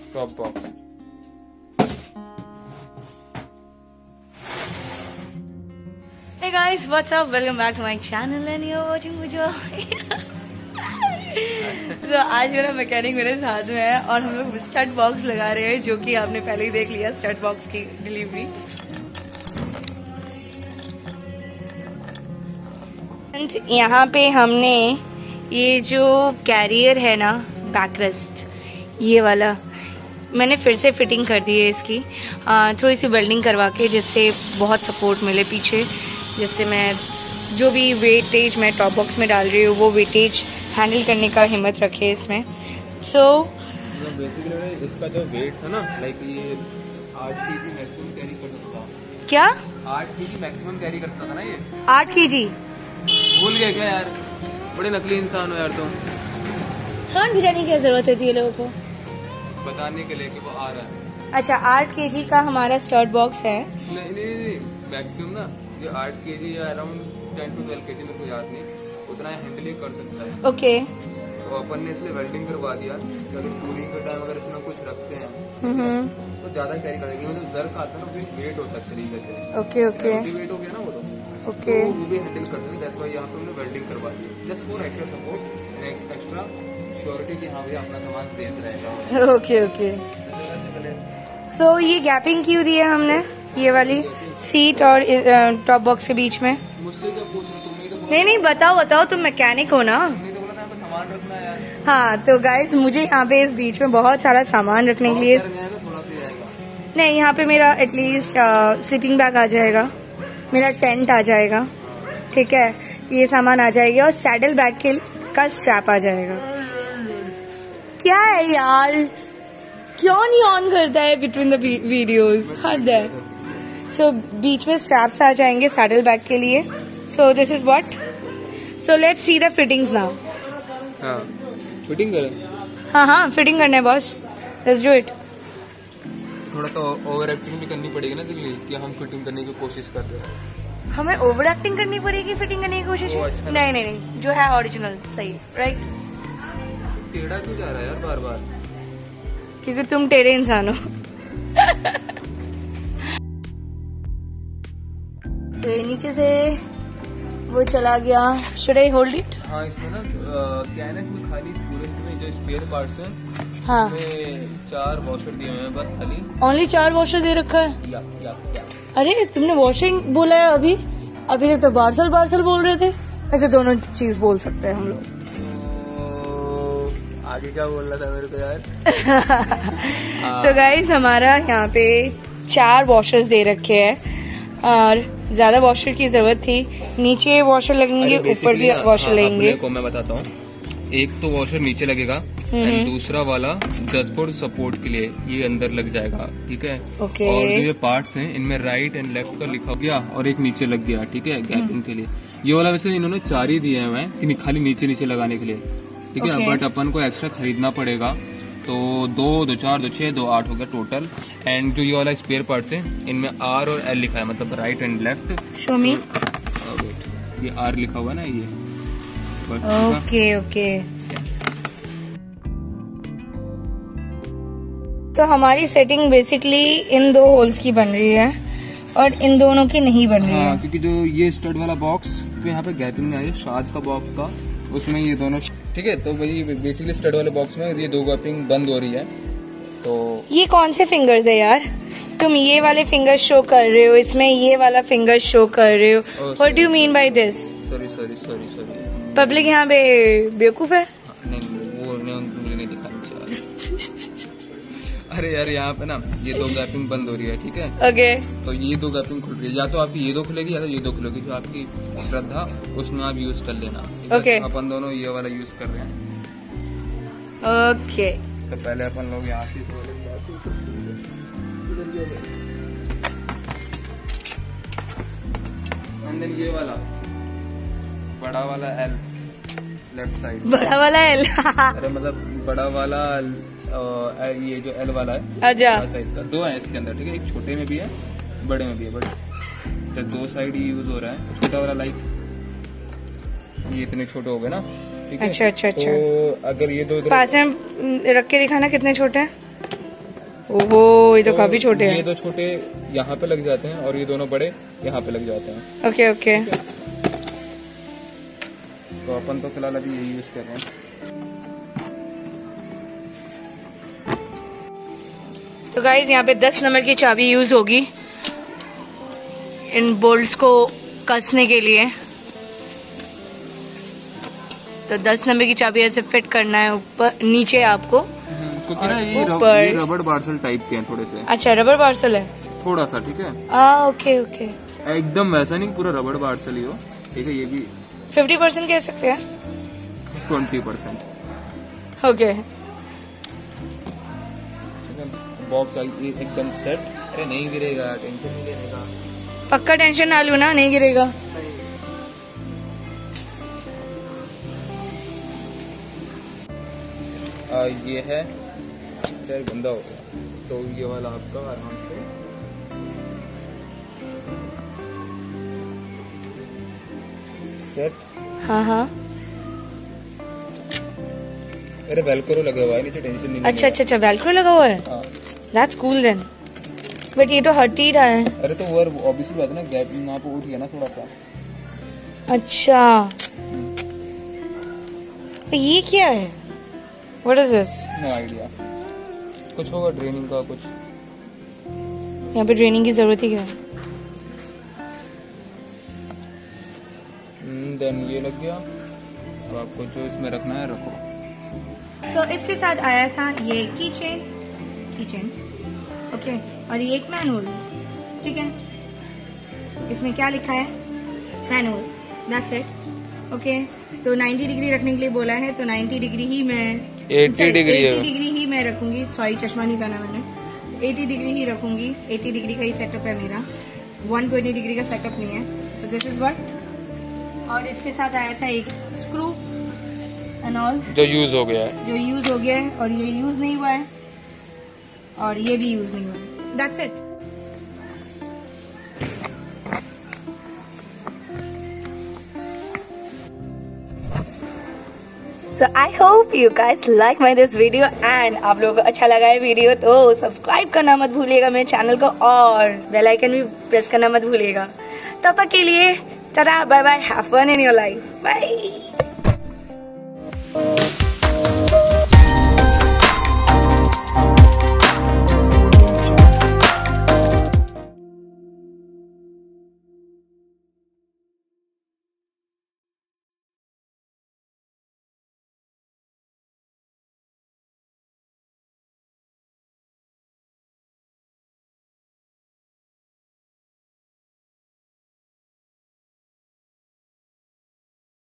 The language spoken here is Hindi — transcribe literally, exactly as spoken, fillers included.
Top box. Hey guys, what's up? Welcome back to my channel and you're watching Mujo. So आज मेरा मैकेनिक मेरे साथ में है और हम लोग स्टड बॉक्स लगा रहे हैं, जो कि आपने पहले ही देख लिया स्टड बॉक्स की डिलीवरी। यहाँ पे हमने ये जो कैरियर है ना, बैकरेस्ट, ये वाला मैंने फिर से फिटिंग कर दी है इसकी, आ, थोड़ी सी वेल्डिंग करवा के, जिससे बहुत सपोर्ट मिले पीछे, जिससे मैं जो भी वेटेज मैं टॉप बॉक्स में डाल रही हूँ वो वेटेज हैंडल करने का हिम्मत रखे इसमें। सो so, बेसिकली इसका जो वेट था ना, लाइक ये आठ केजी मैक्सिमम कैरी कर सकता था। क्या आठ केजी मैक्सिमम कैरी करता था ना ये? आठ केजी भूल गए क्या यार? बड़े नकली इंसान हो यार तुम। हाथ भिजाने की जरूरत होती है लोगों को बताने के लिए कि वो आ रहा है। अच्छा, आठ केजी का हमारा स्टड बॉक्स है। नहीं नहीं नहीं, मैक्सिमम ना ये आठ केजी या around ten to twelve KG, मेरे को याद नहीं, उतना हैंडल ही कर सकता है। Okay okay. तो अपन ने इसलिए वेल्डिंग करवा दिया कि अगर पूरी के टाइम अगर इसमें कुछ रखते हैं तो ज्यादा कैरी करेंगे। मतलब जर्क आता है ना, फिर वेट होता है तरीके से। ओके ओके वेट हो गया ना वो तो ओके तो वो भी हैंडल कर सकते हैं। दैट्स व्हाई यहाँ पे हमने वेल्डिंग करवा दी, just for extra support and extra surety कि हाँ भैया अपना सामान सेफ रहेगा। Okay okay. सो ये गैपिंग क्यों दी है हमने, ये वाली सीट और टॉप बॉक्स के बीच में? मुझसे क्या पूछ रहे तुम? तो नहीं नहीं, बताओ बताओ, तुम मैकेनिक हो ना। तुमने तो बोला था सामान रखना है यार। हाँ तो गाइस, मुझे यहाँ पे इस बीच में बहुत सारा सामान रखने के लिए, नहीं यहाँ पे मेरा एटलीस्ट स्लीपिंग बैग आ जाएगा, मेरा टेंट आ जाएगा, ठीक है, ये सामान आ जाएगा, और सैडल बैग के का स्ट्रैप आ जाएगा। क्या है यार, क्यों नहीं ऑन करता है बिटवीन द वीडियोस? हद है। सो बीच में स्ट्रैप्स आ जाएंगे सैडल बैग के लिए। So this is what, so let's see the fittings now. हाँ फिटिंग करें? हाँ हाँ फिटिंग करना है बॉस, लेट्स डू इट। थोड़ा तो ओवर एक्टिंग भी करनी पड़ेगी ना दिल्ली कि हम फिटिंग करने की कोशिश कर रहे हैं। हमें ओवर एक्टिंग करनी पड़ेगी फिटिंग करने की कोशिश? अच्छा नहीं नहीं नहीं, जो है ओरिजिनल सही, राइट। टेढ़ा क्यों जा रहा है यार बार बार? क्योंकि तुम टेढ़े इंसान हो। तो नीचे से वो चला गया। Should I hold it? हाँ इसमें ना क्या है ना, इसमें खाली पूरे इसमें जो स्पेयर पार्ट्स हैं, हाँ इसमें चार वॉशर दिए हुए हैं बस खाली। ओनली चार वॉशर दे रखा है? या, या, या। अरे तुमने वॉशिंग बोला है अभी, अभी तक तो पार्सल पार्सल बोल रहे थे। ऐसे दोनों चीज बोल सकते हैं हम लोग। तो आगे क्या बोल रहा था मेरे को यार? तो गाइस हमारा यहाँ पे चार वॉशर्स दे रखे हैं और ज्यादा वॉशर की जरूरत थी। नीचे वॉशर लगेंगे, ऊपर भी वॉशर लगेंगे। को मैं बताता हूँ, एक तो वॉशर नीचे लगेगा एंड दूसरा वाला डैशबोर्ड सपोर्ट के लिए ये अंदर लग जाएगा, ठीक है। okay. और जो ये पार्ट्स हैं इनमें राइट एंड लेफ्ट का लिखा गया और एक नीचे लग गया, ठीक है, गैपिंग के लिए। ये वाला वैसे इन्होंने चार ही दिए हुए हैं कि खाली नीचे नीचे लगाने के लिए, ठीक है। okay. बट अपन को एक्स्ट्रा खरीदना पड़ेगा, तो दो दो चार दो छह दो आठ हो गया टोटल। एंड जो ये वाला स्पेयर पार्ट्स है इनमें आर और एल लिखा है, मतलब right and left. Show me. ये आर लिखा हुआ है ना ये। Okay okay. तो हमारी सेटिंग बेसिकली इन दो होल्स की बन रही है और इन दोनों की नहीं बन रही हाँ, है, क्योंकि जो ये स्टड वाला बॉक्स पे यहाँ पे गैपिंग है शाद का बॉक्स का, उसमें ये दोनों, ठीक है। तो वही बेसिकली स्टड वाले बॉक्स में ये दो गैपिंग बंद हो रही है। तो ये कौन से फिंगर्स है यार? तुम ये वाले फिंगर शो कर रहे हो, इसमें ये वाला फिंगर शो कर रहे हो। What do you mean by this? Sorry sorry sorry sorry public यहाँ पे बेवकूफ है। नहीं वो उंगली नहीं दिखानी चाहिए। अरे यार यहाँ पे ना ये दो गैपिंग बंद हो रही है, ठीक है। Okay okay. तो ये दो गैपिंग खुल रही है, या तो आपकी ये दो खुलेगी या तो ये दो खुलेगी, जो आपकी श्रद्धा उसमें आप यूज कर लेना। Okay okay. अपन दोनों ये वाला यूज कर रहे हैं। Okay okay. तो पहले अपन लोग यहाँ से ये वाला बड़ा वाला एल लेफ्ट साइड, बड़ा वाला एल। अरे मतलब बड़ा वाला आ, ये जो एल वाला है अच्छा साइज का दो है इसके अंदर, ठीक है। एक छोटे में भी है बड़े में भी है, बट जब दो साइड ही यूज हो रहा है। छोटा वाला लाइक ये इतने छोटे हो गए ना, ठीक है। अच्छा अच्छा अच्छा। तो अगर ये दो पास में रख के दिखाना कितने छोटे हैं। ओहो, ये तो, तो काफी छोटे हैं। ये दो छोटे यहाँ पे लग जाते हैं और ये दोनों बड़े यहाँ पे लग जाते हैं। Okay okay. तो अपन तो फिलहाल अभी यही यूज कर रहे हैं। तो गाइज यहाँ पे दस नंबर की चाबी यूज होगी इन बोल्ट्स को कसने के लिए। तो दस नंबर की चाबी ऐसे फिट करना है ऊपर नीचे आपको, क्योंकि ना ये, रब, ये रबड़ पार्सल टाइप के हैं थोड़े से। अच्छा, रबड़ पार्सल है थोड़ा सा, ठीक है। आ, ओके ओके। एकदम वैसा नहीं, पूरा रबड़ पार्सल ही हो, ठीक है। ये भी फिफ्टी परसेंट कह सकते हैं, ट्वेंटी परसेंट। ओके। बॉक्स एकदम सेट। अरे नहीं गिरेगा, टेंशन नहीं लेने का। पक्का टेंशन ना लूँ ना, नहीं गिरेगा। आ, ये है टायर गंदा हो गया, तो ये वाला आपका आराम से सेट। हाँ हाँ। अरे वेलक्रो लगा हुआ है नीचे, टेंशन नहीं। अच्छा अच्छा अच्छा, वेलक्रो लगा हुआ है। That's cool then. बट ये तो हट ही रहा है। अरे तो वो ऑब्वियसली बात है ना, गैप वहाँ पे उठ गया ना थोड़ा सा। अच्छा, ये क्या है? What is this? No idea. कुछ होगा ड्रेनिंग का कुछ। यहाँ पे ड्रेनिंग की जरूरत ही क्या है? देन ये लग गया। अब आपको जो इसमें रखना है रखो। तो so, इसके साथ आया था ये की चेन, की चेन, ओके, और ये एक मैनुअल, ठीक है। इसमें क्या लिखा है? Manuals, that's it, okay. तो नाइन्टी डिग्री रखने के लिए बोला है, तो नाइन्टी डिग्री ही मैं अस्सी डिग्री अस्सी डिग्री ही मैं रखूंगी। सॉरी, चश्मा नहीं पहना मैंने। अस्सी डिग्री ही रखूंगी। अस्सी डिग्री का ही सेटअप है मेरा, एक सौ बीस डिग्री का सेटअप नहीं है। So this is what. और इसके साथ आया था एक स्क्रू एंड ऑल, जो यूज हो गया है, जो यूज हो गया है, और ये यूज नहीं हुआ है, और ये भी यूज नहीं हुआ है। That's it. So I hope you guys like my this video and आप लोगों को अच्छा लगा है वीडियो तो सब्सक्राइब करना मत भूलिएगा मेरे चैनल को, और बेल आइकन भी प्रेस करना मत भूलिएगा। तब तक के लिए tata, bye bye, have fun in your life, bye.